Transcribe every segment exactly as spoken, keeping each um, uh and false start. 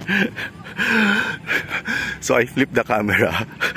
So I flip the camera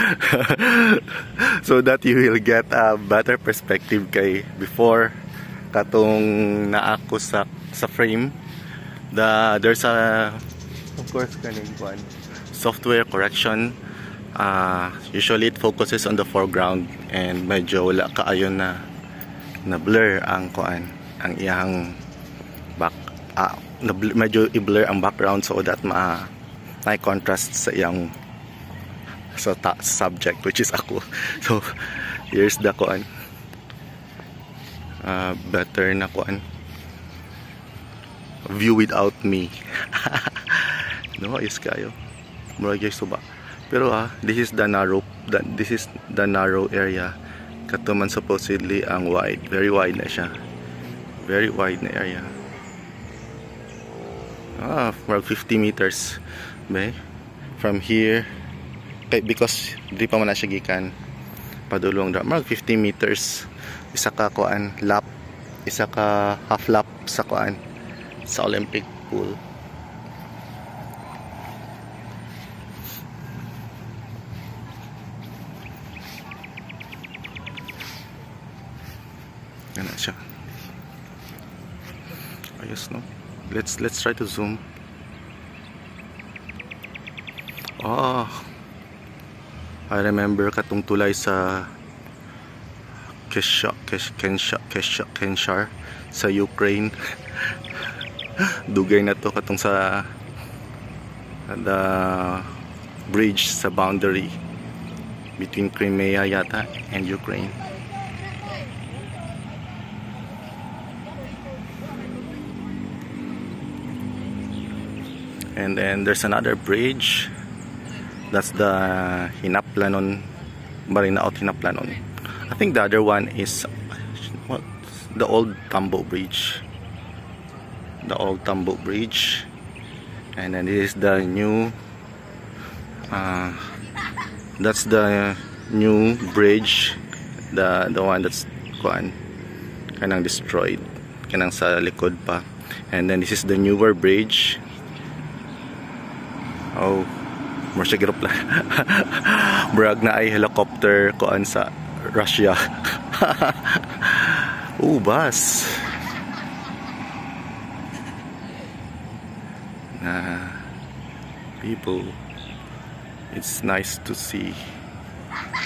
so that you will get a better perspective kay before katong naa ko sa sa frame. The there's a of course kaning one software correction. Uh, usually it focuses on the foreground and medyo wala kaayo na na blur ang kuan ang iyang back uh, na medyo i-blur ang background so that ma may contrast sa iyang sa so, subject which is ako. So here's the kuan uh, better na kuan view without me. No, ayos kayo mura guys suba. Pero ah, this is the narrow that this is the narrow area. Katuman supposedly ang wide, very wide na siya. Very wide na area. Ah, around fifty meters. Be? From here kay because di pa man na siya gikan padulong da. Around fifty meters. Isa ka kuan lap, isa ka half lap sa kuan sa Olympic pool. Yan na siya. Ayos no. Let's let's try to zoom. Oh, I remember katong tulay sa Kesha, Kesh, Kensha, Kesha, Kenshar sa Ukraine. Dugay na to katong sa the bridge sa boundary between Crimea yata and Ukraine. And then there's another bridge. That's the Hinaplanon, Marinaot Hinaplanon. I think the other one is what? The old Tambo Bridge. The old Tambo Bridge. And then this is the new. Uh, that's the new bridge. The the one that's kuan kanang destroyed. Kanang sa likod pa. And then this is the newer bridge. Oh, more siya girop lang. Brag na ay helicopter kuan sa Russia. Oh, bus. Nah, people, it's nice to see.